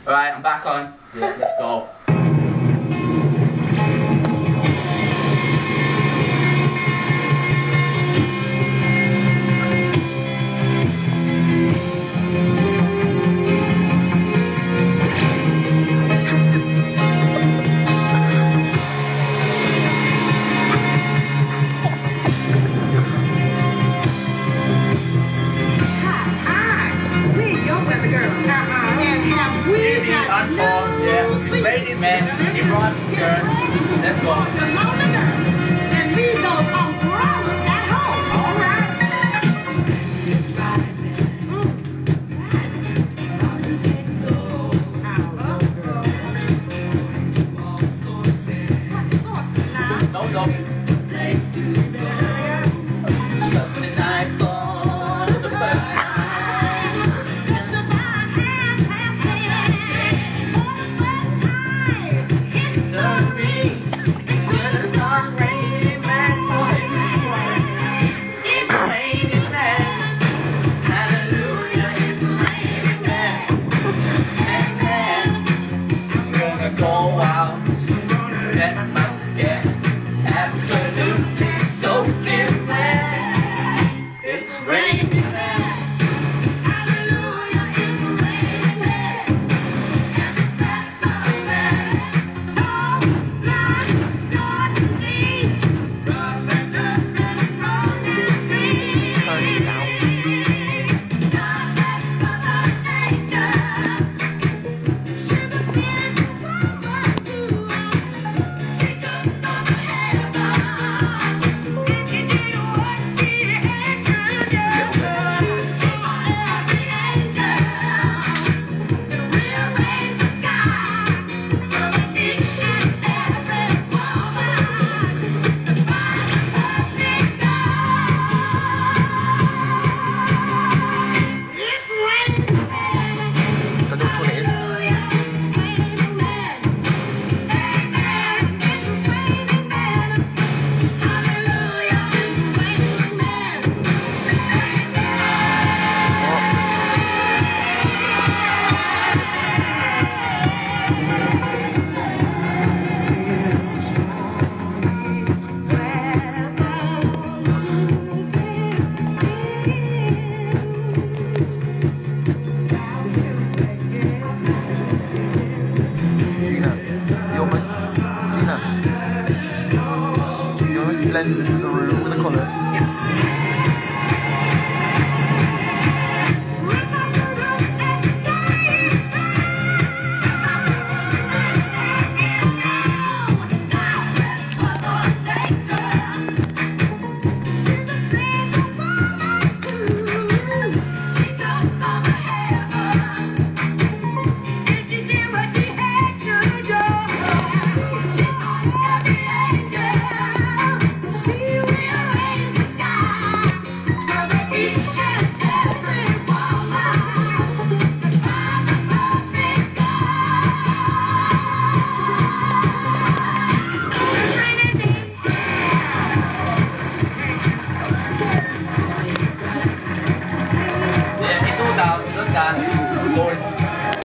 Alright, I'm back on. Yeah, let's go. It's raining, man. He brought the skirts. Let's go. And leave those umbrellas at home. All right. It's rising. No, no. Place to go. Just tonight for the first time. Go out, let my skin absolutely soaking wet. It's raining man. Hallelujah, it's raining man. And it's best of man. So blind, Lord, to me. God, let us let roll in me. God, let cover nature. Should have been. Blend.